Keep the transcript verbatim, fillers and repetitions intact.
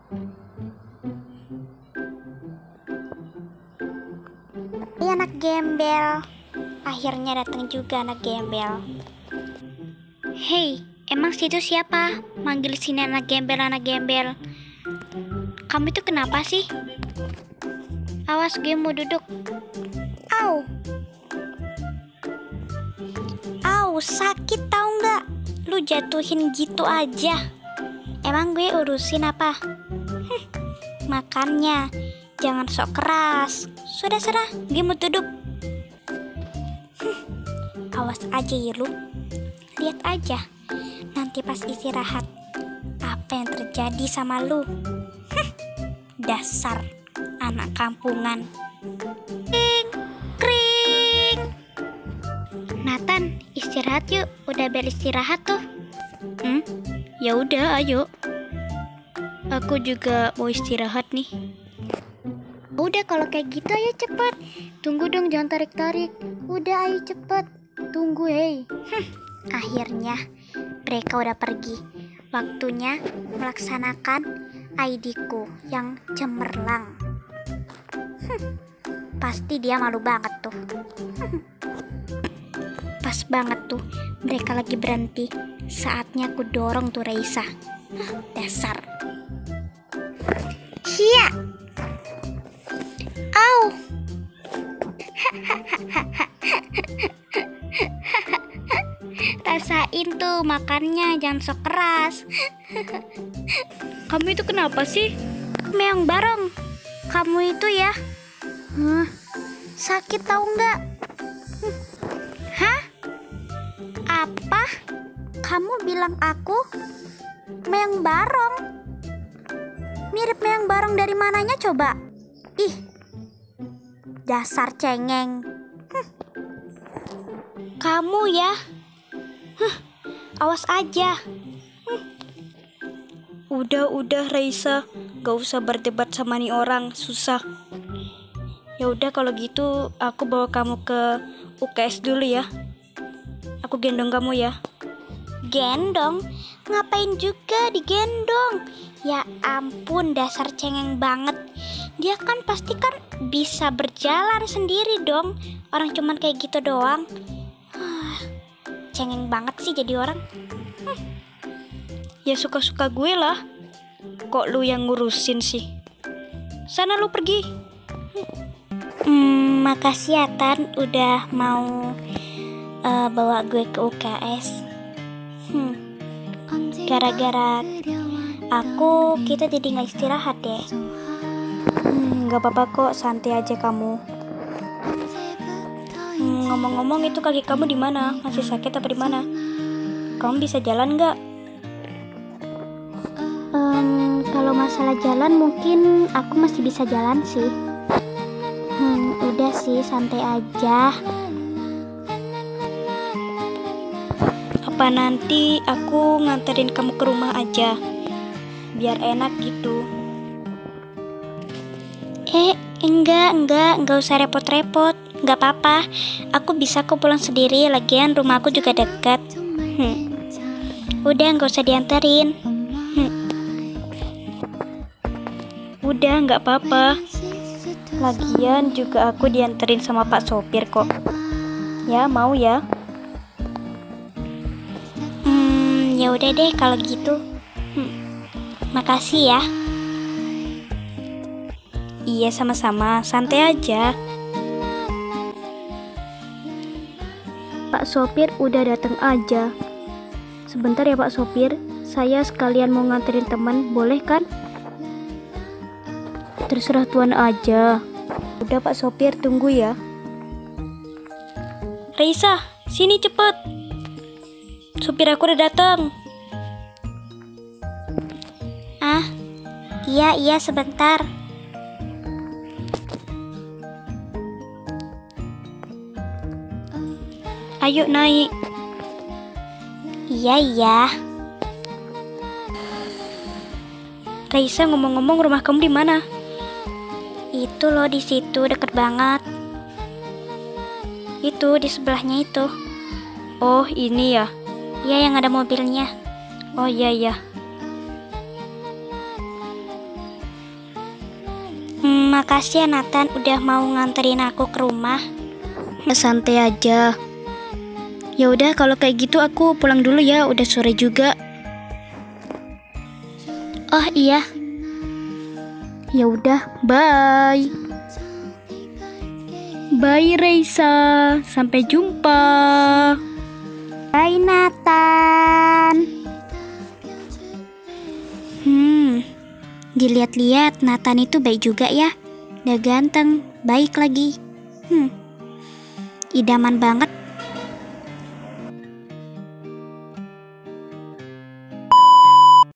Iya anak gembel. Akhirnya datang juga anak gembel. Hei, emang situ siapa? Manggil sini anak gembel, anak gembel. Kamu itu kenapa sih? Awas gue mau duduk. Au. Au, sakit tau nggak? Lu jatuhin gitu aja. Emang gue urusin apa? Hm, makannya jangan sok keras. Sudah serah, gue mau duduk. Hm, awas aja ya lu. Lihat aja, nanti pas istirahat apa yang terjadi sama lu. Hm, dasar anak kampungan. Kring, kring. Nathan, istirahat yuk. Udah beristirahat tuh. Hmm? Ya udah, ayo. Aku juga mau istirahat nih. Udah kalau kayak gitu ayo cepet. Tunggu dong, jangan tarik-tarik. Udah ayo cepet. Tunggu hei. Hm, akhirnya mereka udah pergi. Waktunya melaksanakan I D-ku yang cemerlang. Hm, pasti dia malu banget tuh. Hm. Pas banget tuh mereka lagi berhenti. Saatnya aku dorong tuh Raisa. Hah, dasar. Cia. Au. Rasain tuh makannya, jangan sok keras. Kamu itu kenapa sih? Meong barong. Kamu itu ya. Huh, sakit tahu nggak? Hmm. Hah? Apa? Kamu bilang aku meong barong? Mirip meong barong dari mananya coba? Ih, dasar cengeng. Hm. Kamu ya? Huh, awas aja. Hm. Udah-udah Raisa, gak usah berdebat sama nih orang, susah. Ya udah kalau gitu aku bawa kamu ke U K S dulu ya. Aku gendong kamu ya. Gendong? Ngapain juga digendong? Ya ampun, dasar cengeng banget. Dia kan pasti kan bisa berjalan sendiri dong. Orang cuman kayak gitu doang. Cengeng banget sih jadi orang. Hm. Ya suka-suka gue lah. Kok lu yang ngurusin sih? Sana lu pergi. Hmm, makasih ya Tan udah mau uh, bawa gue ke U K S. Hmm, gara-gara aku kita jadi nggak istirahat deh. Hmm, gak apa-apa kok, santai aja kamu. Hmm, ngomong-ngomong itu kaki kamu di mana? Masih sakit apa di mana? Kamu bisa jalan nggak? Um, kalau masalah jalan mungkin aku masih bisa jalan sih. Hmm, udah sih santai aja. Apa nanti aku nganterin kamu ke rumah aja? Biar enak gitu. Eh, enggak, enggak, enggak usah repot-repot. Enggak apa-apa. Aku bisa kok pulang sendiri, lagian rumah aku juga dekat. Hmm. Udah, enggak usah dianterin. Hmm. Udah, nggak apa-apa. Lagian juga aku dianterin sama Pak Sopir kok. Ya, mau ya? Hmm, ya udah deh kalau gitu. Hmm. Makasih ya. Iya, sama-sama. Santai aja. Pak Sopir udah datang aja. Sebentar ya Pak Sopir, saya sekalian mau nganterin teman, boleh kan? Terserah Tuan aja. Udah Pak Sopir, tunggu ya. Raisa, sini cepet. Supir aku udah datang. Ah, iya iya sebentar. Ayo naik. Iya iya. Raisa, ngomong-ngomong rumah kamu di mana? Itu loh di situ deket banget. Itu di sebelahnya itu. Oh, ini ya. Iya yang ada mobilnya. Oh iya iya. Makasih ya Nathan udah mau nganterin aku ke rumah. Santai aja. Ya udah kalau kayak gitu aku pulang dulu ya, udah sore juga. Oh iya. Ya udah, bye. Bye Reisa, sampai jumpa. Bye Nathan. Hmm, dilihat-lihat Nathan itu baik juga ya. Udah ganteng, baik lagi. Hmm, idaman banget